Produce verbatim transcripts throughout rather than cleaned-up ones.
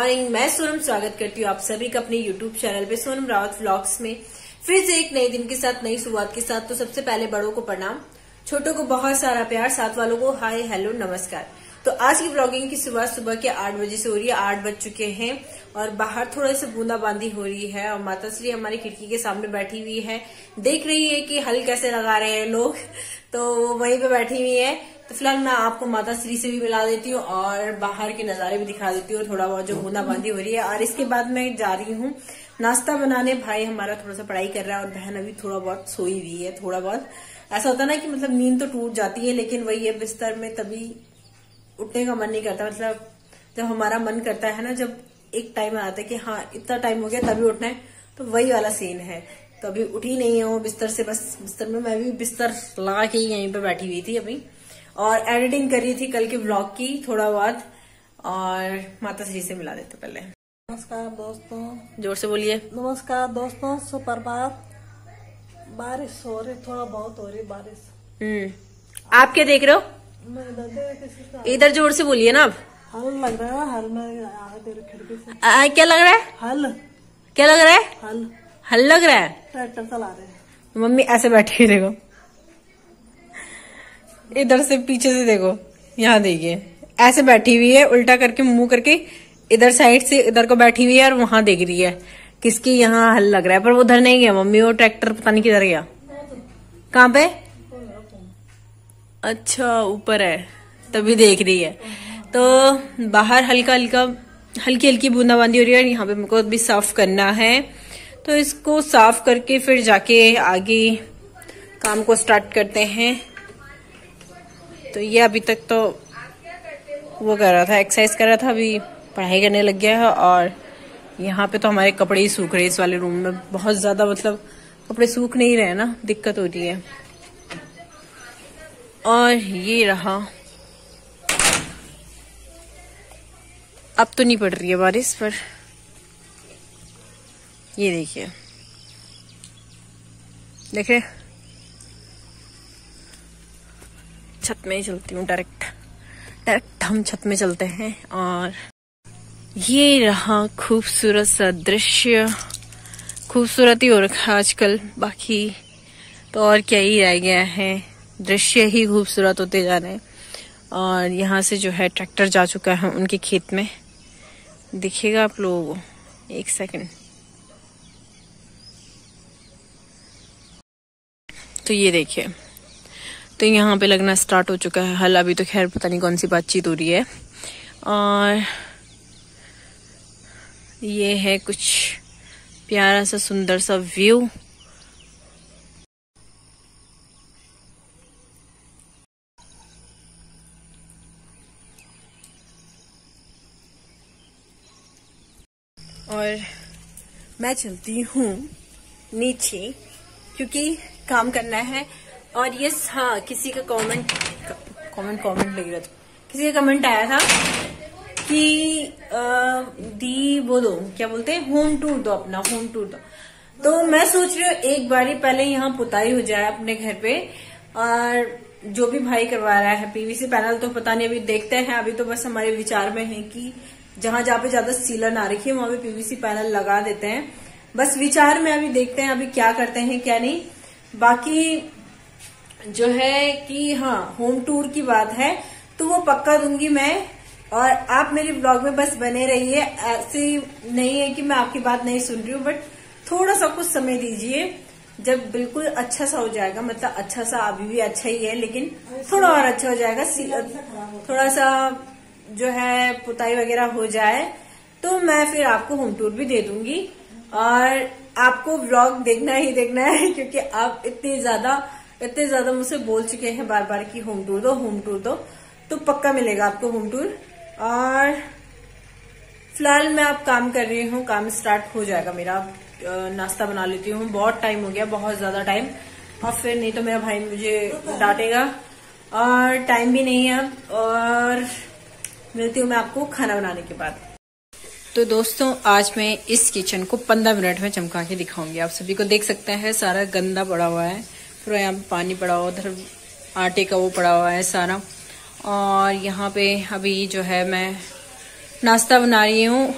Morning. मैं सोनम स्वागत करती हूँ आप सभी का अपने यूट्यूब चैनल पे सोनम रावत व्लॉग्स में फिर से एक नए दिन के साथ, नई शुरुआत के साथ। तो सबसे पहले बड़ों को प्रणाम, छोटों को बहुत सारा प्यार, साथ वालों को हाय हेलो नमस्कार। तो आज की ब्लॉगिंग की शुरुआत सुबह के आठ बजे से हो रही है। आठ बज चुके हैं और बाहर थोड़ा सा बूंदाबांदी हो रही है और माता श्री हमारी खिड़की के सामने बैठी हुई है, देख रही है कि हल कैसे लगा रहे हैं लोग, तो वो वहीं पे बैठी हुई है। तो फिलहाल मैं आपको माता श्री से भी मिला देती हूँ और बाहर के नजारे भी दिखा देती हूँ, थोड़ा बहुत जो बूंदाबांदी हो रही है। और इसके बाद मैं जा रही हूँ नाश्ता बनाने। भाई हमारा थोड़ा सा पढ़ाई कर रहा है और बहन अभी थोड़ा बहुत सोई हुई है। थोड़ा बहुत ऐसा होता है ना कि मतलब नींद तो टूट जाती है, लेकिन वही है बिस्तर में तभी उठने का मन नहीं करता। मतलब जब हमारा मन करता है ना, जब एक टाइम आता है कि हाँ इतना टाइम हो गया तभी उठना है, तो वही वाला सीन है। तो अभी उठी नहीं है वो बिस्तर से, बस बिस्तर में मैं भी बिस्तर लगा के यहीं पे बैठी हुई थी अभी और एडिटिंग कर रही थी कल के व्लॉग की थोड़ा बहुत। और माता श्री से मिला देते पहले। नमस्कार दोस्तों, जोर से बोलिए। नमस्कार दोस्तों, सुप्रभात। बारिश हो रही, थोड़ा बहुत हो रही बारिश। हम्म आप क्या देख रहे हो? मैं इधर देख किसी का इधर जोर से बोलिए ना। अब हल लग रहा है, हल में आ तेरे खिड़की से। आ, क्या लग रहा है? हल क्या लग रहा है? हल हल लग रहा है। ट्रैक्टर चला रहे हैं। मम्मी ऐसे बैठी है, देखो इधर से पीछे से देखो, यहाँ देखिए ऐसे बैठी हुई है, उल्टा करके मुंह करके इधर साइड से इधर को बैठी हुई है और वहां देख रही है किसकी यहाँ हल लग रहा है। पर वो उधर नहीं गया मम्मी, वो ट्रैक्टर पता नहीं किधर गया। कहाँ पे? अच्छा ऊपर है, तभी देख रही है। तो बाहर हल्का हल्का हल्की हल्की बूंदाबांदी हो रही है। यहाँ पे मेरे को भी साफ करना है, तो इसको साफ करके फिर जाके आगे काम को स्टार्ट करते हैं। तो ये अभी तक तो वो कर रहा था, एक्सरसाइज कर रहा था, अभी पढ़ाई करने लग गया है। और यहाँ पे तो हमारे कपड़े ही सूख रहे हैं इस वाले रूम में बहुत ज्यादा, मतलब कपड़े सूख नहीं रहे ना, दिक्कत हो रही है। और ये रहा, अब तो नहीं पड़ रही है बारिश, पर ये देखिए, देख रहे, छत में ही चलती हूँ, डायरेक्ट डायरेक्ट हम छत में चलते हैं। और ये रहा खूबसूरत सा दृश्य। खूबसूरत ही हो रखा है आजकल, बाकी तो और क्या ही रह गया है, दृश्य ही खूबसूरत होते जा रहे हैं। और यहाँ से जो है ट्रैक्टर जा चुका है उनके खेत में, दिखेगा आप लोगों को, एक सेकंड। तो ये देखिए, तो यहाँ पे लगना स्टार्ट हो चुका है हल। अभी तो खैर पता नहीं कौन सी बातचीत हो रही है। और ये है कुछ प्यारा सा सुंदर सा व्यू। और मैं चलती हूँ नीचे क्योंकि काम करना है। और ये हाँ, किसी का कमेंट कमेंट कमेंट लग रहा था, किसी का कमेंट आया था कि आ, दी वो दो, क्या बोलते हैं, होम टूर दो, अपना होम टूर दो। तो मैं सोच रही हूँ एक बारी पहले यहाँ पुताई हो जाए अपने घर पे। और जो भी भाई करवा रहा है पीवीसी पैनल, तो पता नहीं, अभी देखते हैं। अभी तो बस हमारे विचार में है कि जहां जहां पे ज्यादा सीलन आ रखी है वहां पे पीवीसी पैनल लगा देते हैं, बस विचार में। अभी देखते हैं अभी क्या करते हैं क्या नहीं। बाकी जो है कि हाँ, होम टूर की बात है तो वो पक्का दूंगी मैं। और आप मेरे ब्लॉग में बस बने रहिए। ऐसी नहीं है कि मैं आपकी बात नहीं सुन रही हूँ, बट थोड़ा सा कुछ समय दीजिए। जब बिल्कुल अच्छा सा हो जाएगा, मतलब अच्छा सा अभी भी अच्छा ही है, लेकिन थोड़ा और अच्छा हो जाएगा, थोड़ा सा जो है पुताई वगैरह हो जाए, तो मैं फिर आपको होम टूर भी दे दूंगी। और आपको व्लॉग देखना ही देखना है, क्योंकि आप इतनी ज्यादा इतने ज्यादा मुझसे बोल चुके हैं बार बार कि होम टूर दो होम टूर दो, तो पक्का मिलेगा आपको होम टूर। और फिलहाल मैं अब काम कर रही हूँ, काम स्टार्ट हो जाएगा मेरा। नाश्ता बना लेती हूँ, बहुत टाइम हो गया, बहुत ज्यादा टाइम, और फिर नहीं तो मेरा भाई मुझे डांटेगा। और टाइम भी नहीं है अब। और मिलती हूँ मैं आपको खाना बनाने के बाद। तो दोस्तों आज मैं इस किचन को पंद्रह मिनट में चमका के दिखाऊंगी। आप सभी को देख सकते हैं सारा गंदा पड़ा हुआ है, पूरा यहाँ पे पानी पड़ा हुआ, उधर आटे का वो पड़ा हुआ है सारा। और यहाँ पे अभी जो है मैं नाश्ता बना रही हूँ।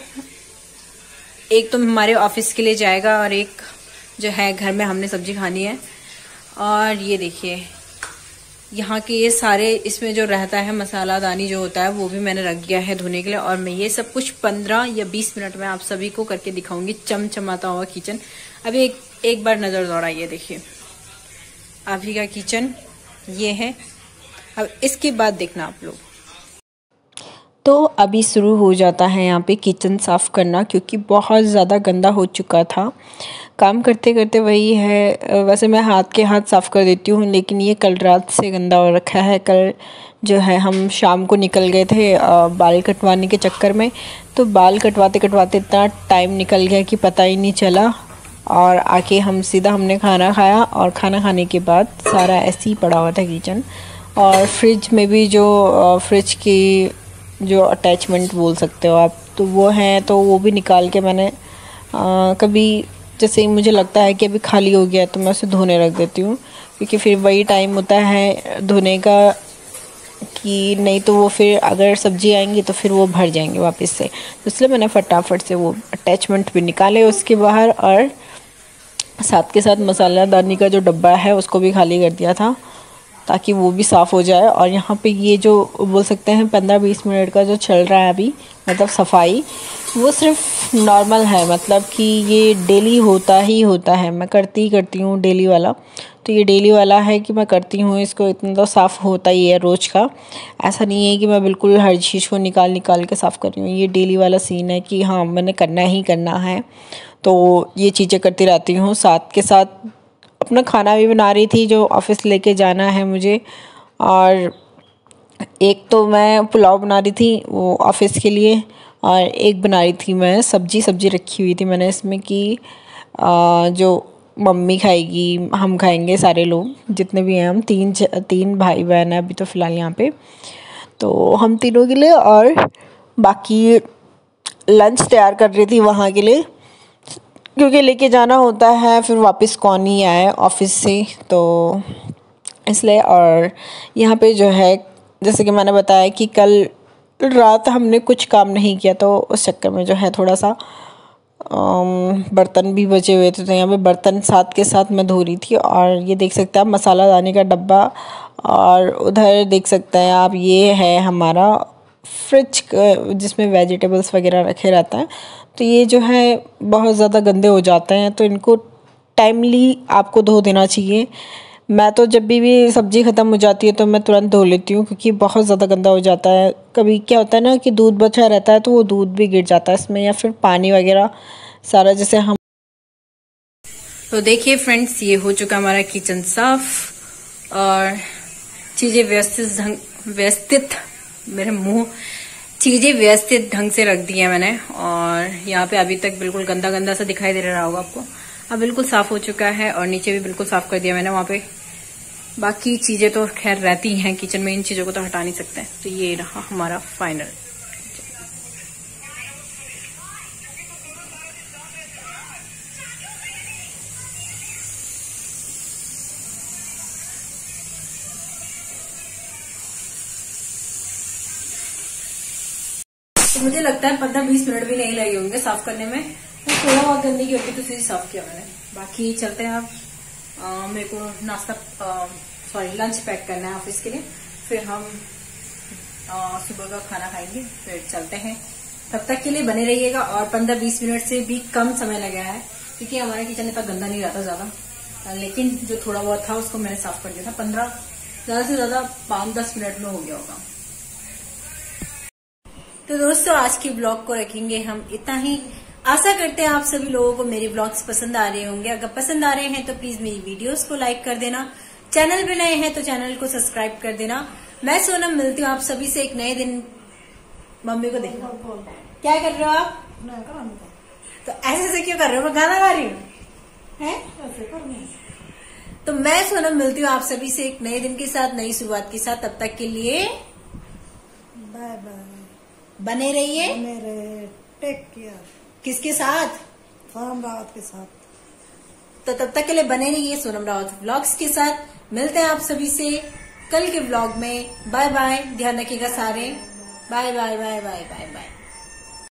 एक तो हमारे ऑफिस के लिए जाएगा और एक जो है घर में हमने सब्जी खानी है। और ये देखिए यहाँ के ये सारे इसमें जो रहता है मसाला दानी जो होता है वो भी मैंने रख दिया है धोने के लिए। और मैं ये सब कुछ पंद्रह या बीस मिनट में आप सभी को करके दिखाऊंगी। चमचमाता हुआ किचन। अभी एक एक बार नजर दौड़ाइए, देखिए अभी का किचन ये है। अब इसके बाद देखना आप लोग। तो अभी शुरू हो जाता है यहाँ पे किचन साफ़ करना, क्योंकि बहुत ज़्यादा गंदा हो चुका था। काम करते करते वही है, वैसे मैं हाथ के हाथ साफ़ कर देती हूँ, लेकिन ये कल रात से गंदा हो रखा है। कल जो है हम शाम को निकल गए थे बाल कटवाने के चक्कर में, तो बाल कटवाते कटवाते इतना टाइम निकल गया कि पता ही नहीं चला। और आके हम सीधा हमने खाना खाया, और खाना खाने के बाद सारा ऐसे ही पड़ा हुआ था किचन। और फ्रिज में भी जो फ्रिज की जो अटैचमेंट बोल सकते हो आप, तो वो हैं, तो वो भी निकाल के मैंने आ, कभी जैसे ही मुझे लगता है कि अभी खाली हो गया तो मैं उसे धोने रख देती हूँ, क्योंकि फिर वही टाइम होता है धोने का कि नहीं तो वो फिर अगर सब्जी आएंगी तो फिर वो भर जाएंगे वापस से। तो इसलिए मैंने फटाफट से वो अटैचमेंट भी निकाले उसके बाहर, और साथ के साथ मसाला दानी का जो डब्बा है उसको भी खाली कर दिया था, ताकि वो भी साफ़ हो जाए। और यहाँ पे ये जो बोल सकते हैं पंद्रह बीस मिनट का जो चल रहा है अभी, मतलब सफाई, वो सिर्फ नॉर्मल है, मतलब कि ये डेली होता ही होता है। मैं करती ही करती हूँ डेली वाला, तो ये डेली वाला है कि मैं करती हूँ इसको, इतना तो साफ़ होता ही है रोज़ का। ऐसा नहीं है कि मैं बिल्कुल हर चीज़ को निकाल निकाल के साफ़ कर रही हूँ। ये डेली वाला सीन है कि हाँ मैंने करना ही करना है, तो ये चीज़ें करती रहती हूँ। साथ के साथ अपना खाना भी बना रही थी जो ऑफिस लेके जाना है मुझे। और एक तो मैं पुलाव बना रही थी वो ऑफिस के लिए, और एक बना रही थी मैं सब्जी सब्जी रखी हुई थी मैंने इसमें कि जो मम्मी खाएगी, हम खाएंगे, सारे लोग जितने भी हैं, हम तीन तीन भाई बहन हैं अभी तो फ़िलहाल यहाँ पे, तो हम तीनों के लिए। और बाकी लंच तैयार कर रही थी वहाँ के लिए, क्योंकि लेके जाना होता है, फिर वापस कौन ही आए ऑफिस से, तो इसलिए। और यहाँ पे जो है जैसे कि मैंने बताया कि कल रात हमने कुछ काम नहीं किया, तो उस चक्कर में जो है थोड़ा सा बर्तन भी बचे हुए थे, तो यहाँ पे बर्तन साथ के साथ मैं धो रही थी। और ये देख सकते हैं आप मसाला दाने का डब्बा, और उधर देख सकते हैं आप ये है हमारा फ्रिज जिसमें वेजिटेबल्स वगैरह रखे रहता है। तो ये जो है बहुत ज़्यादा गंदे हो जाते हैं, तो इनको टाइमली आपको धो देना चाहिए। मैं तो जब भी भी सब्ज़ी ख़त्म हो जाती है तो मैं तुरंत धो लेती हूँ, क्योंकि बहुत ज़्यादा गंदा हो जाता है। कभी क्या होता है ना कि दूध बचा रहता है तो वो दूध भी गिर जाता है इसमें, या फिर पानी वगैरह सारा जैसे हम। तो देखिए फ्रेंड्स, ये हो चुका हमारा किचन साफ, और चीज़ें व्यवस्थित ढंग व्यवस्थित मेरे मुँह चीज़ें व्यवस्थित ढंग से रख दी है मैंने। और यहाँ पे अभी तक बिल्कुल गंदा गंदा सा दिखाई दे रहा होगा आपको, अब बिल्कुल साफ हो चुका है। और नीचे भी बिल्कुल साफ कर दिया मैंने वहाँ पे। बाकी चीज़ें तो खैर रहती हैं किचन में, इन चीज़ों को तो हटा नहीं सकते। तो ये रहा हमारा फाइनल। तो मुझे लगता है पंद्रह बीस मिनट भी नहीं लगे होंगे साफ करने में। तो थोड़ा बहुत गंदगी होती तो उसे साफ किया मैंने। बाकी चलते हैं आप, आ, मेरे को नाश्ता सॉरी लंच पैक करना है ऑफिस के लिए, फिर हम आ, सुबह का खाना खाएंगे, फिर चलते हैं। तब तक के लिए बने रहिएगा। और पंद्रह बीस मिनट से भी कम समय लगा है, क्योंकि हमारा किचन इतना गंदा नहीं रहता ज्यादा, लेकिन जो थोड़ा बहुत था उसको मैंने साफ कर दिया था। पंद्रह ज्यादा से ज्यादा पाँच दस मिनट में हो गया होगा। तो दोस्तों आज के ब्लॉग को रखेंगे हम इतना ही। आशा करते हैं आप सभी लोगों को मेरे ब्लॉग्स पसंद आ रहे होंगे। अगर पसंद आ रहे हैं तो प्लीज मेरी वीडियोस को लाइक कर देना। चैनल पे नए हैं तो चैनल को सब्सक्राइब कर देना। मैं सोनम मिलती हूँ आप सभी से एक नए दिन। मम्मी को देखो क्या कर रहे हो आप, तो ऐसे ऐसे क्यों कर रहे हो, मैं गाना गा रही हूँ। तो मैं सोनम मिलती हूँ आप सभी से एक नए दिन के साथ, नई शुरुआत के साथ। तब तक के लिए बाय बाय, बने रहिए। बने रहे, टेक केयर। किसके साथ? सोनम रावत के साथ। तो तब तक के लिए बने रहिए सोनम रावत व्लॉग्स के साथ। मिलते हैं आप सभी से कल के व्लॉग में। बाय बाय, ध्यान रखिएगा सारे। Bye bye bye bye bye bye.